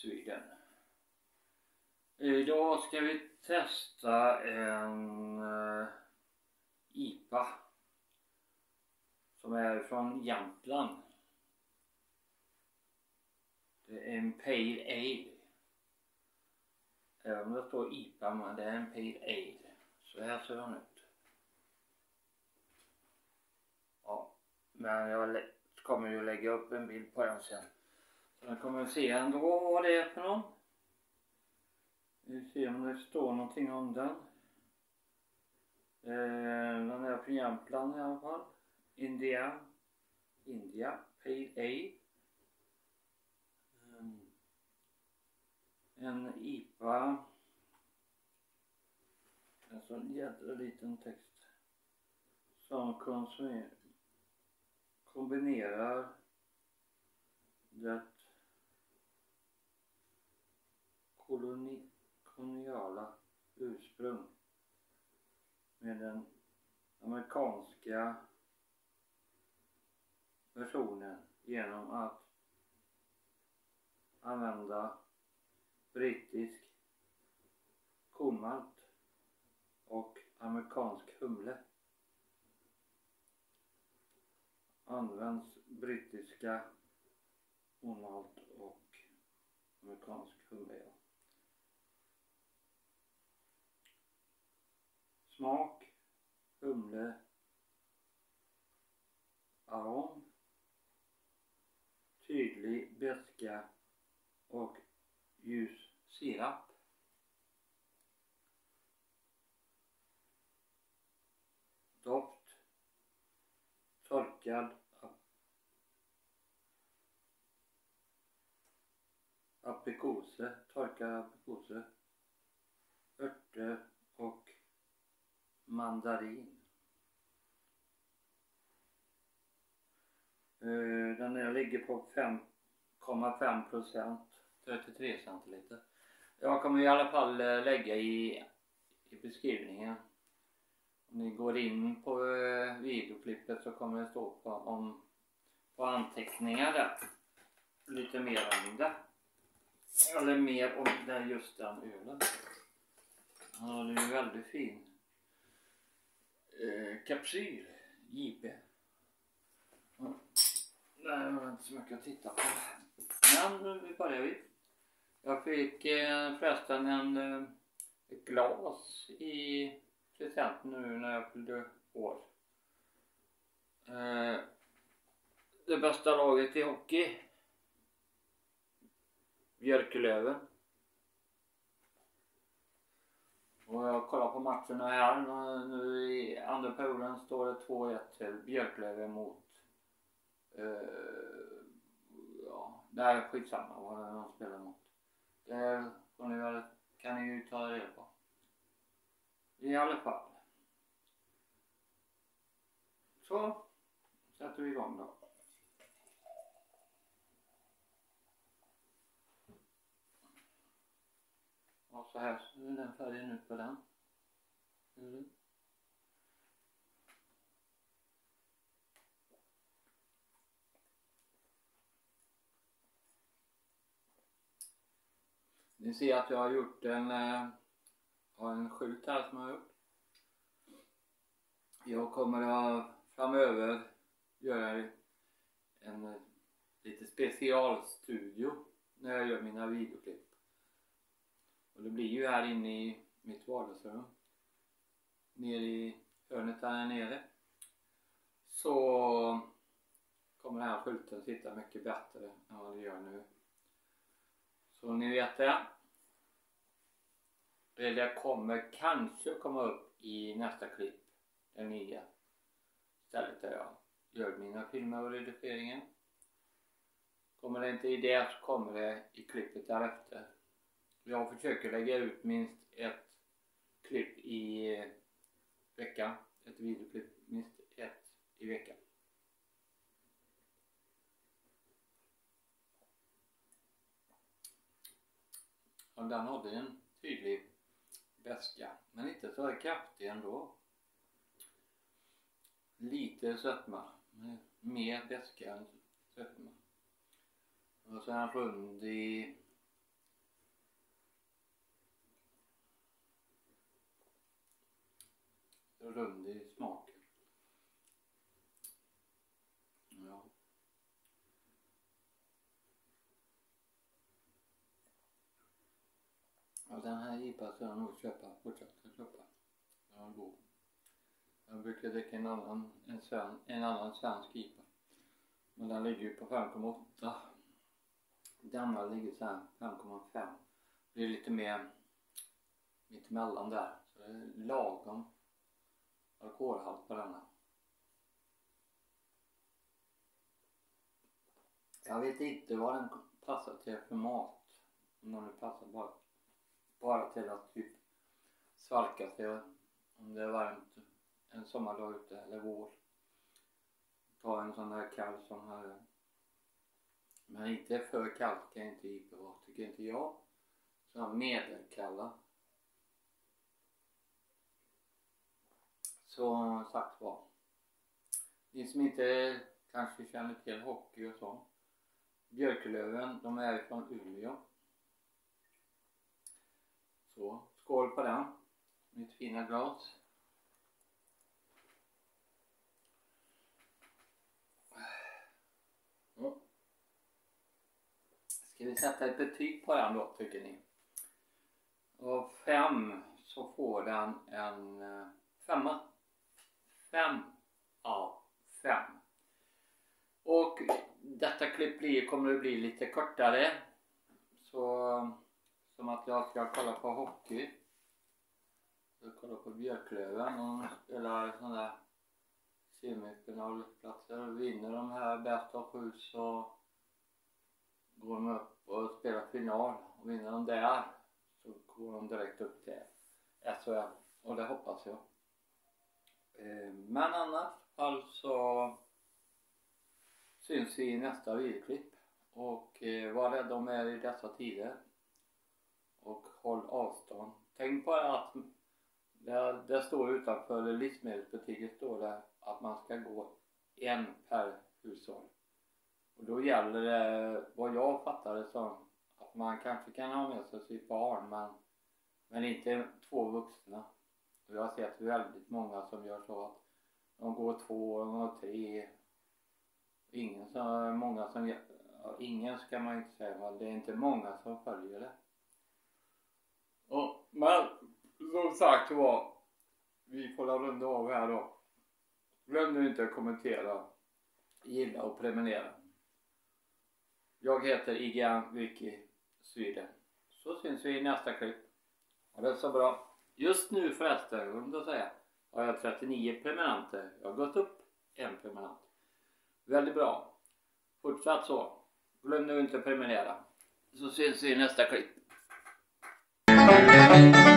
Sweden. Idag ska vi testa en IPA som är från Jämtland. Det är en Pale Ale. Även om det står IPA, men det är en Pale Ale. Så här ser den ut. Ja, men jag kommer ju lägga upp en bild på den sen. Så den kommer se ändå vad det är för någon. Vi ser om det står någonting om den. Den är från Jämtland i alla fall. India Pale Ale. En IPA. En sån jävla liten text. Som kombinerar det koloniala ursprung med den amerikanska versionen genom att använda brittisk kornmalt och amerikansk humle. Används brittiska kornmalt och amerikansk humle. Ja. Smak, humle, arom, tydlig beska och ljus sirap. Doft, torkad aprikose, örter och mandarin. Den ligger på 5,5%, 33 centiliter. Jag kommer i alla fall lägga i beskrivningen. Om ni går in på videoklippet så kommer det stå på anteckningar där. Lite mer om det. Eller mer om det, just den ölen. Ja, det är ju väldigt fin. Kapsyl JP. Det var inte så mycket att titta på. Men nu börjar vi. Jag fick förresten ett glas i present nu när jag fyllde år. Det bästa laget i hockey. Björklöven. Och jag kollar på matcherna här. Nu i andra perioden står det 2-1 till Björklöven mot nej, skitsamma vad de spelar mot. Det kan ni ju ta reda på. I alla fall. Så sätter vi igång då. Och så här ser den färgen ut på den. Ni ser att jag har gjort en skylt här som jag har gjort. Jag kommer att framöver göra en lite specialstudio när jag gör mina videoklipp. Och det blir ju här inne i mitt vardagsrum. Nere i hörnet där nere. Så kommer den här skylten sitta mycket bättre än vad det gör nu. Så ni vet det. Det kommer kanske komma upp i nästa klipp. Det nya stället där jag gör mina filmer och redigeringen. Kommer det inte i det så kommer det i klippet därefter. Jag försöker lägga ut minst ett klipp i veckan. Ett videoklipp minst ett i veckan. Och den hade en tydlig beska, men inte så kraftig ändå. Lite sötma, mer beska än sötma. Och så är den rund i rund i smaken. Ja. Och den här IPA ska jag nog fortsätta köpa. Den är god. Jag brukar dricka en annan svensk IPA. Men den ligger ju på 5,8. Denna ligger så här 5,5. Det är lite mer mitt emellan där. Så det är lagom alkoholhalt på denna. Jag vet inte vad den passar till för mat. Om den passar bara till att typ svalka sig om det är varmt en sommardag ute eller vår. Ta en sån här kall som här. Men inte för kallt kan inte IPA vara, tycker inte jag. Så medelkalla. Så sagt var. Ni som inte kanske känner till hockey och så. Björklöven, de är från Umeå. Så, skål på den. Mitt fina glas. Ska vi sätta ett betyg på den då, tycker ni? Och 5 så får den en 5. 5 av 5. Och detta klipp kommer att bli lite kortare. Så som att jag ska kolla på hockey. Jag kollar på Björklöven och spelar sådana där semifinalplatser. Vinner de här bäst av 7 så går de upp och spelar final. Och vinner de där så går de direkt upp till SHL. Och det hoppas jag. Men annars alltså syns vi i nästa videoklipp. Och var rädda om er i dessa tider. Och håll avstånd. Tänk på att det står utanför livsmedelsbutiken står det att man ska gå en per hushåll. Och då gäller det vad jag fattar det som att man kanske kan ha med sig sitt barn men inte 2 vuxna. Och jag har sett väldigt många som gör så att de går 2 och de går 3. Ingen ska man inte säga, men det är inte många som följer det. Men som sagt var, vi får runda av här då. Glöm nu inte att kommentera, gilla och prenumerera. Jag heter Igan Wiki Sweden. Så syns vi i nästa klipp. Ha det så bra. Just nu förresten, om jag säga, har jag 39 prenumeranter. Jag har gått upp en prenumerant. Väldigt bra. Fortsatt så. Glöm nu inte att prenumerera. Så syns vi i nästa klipp.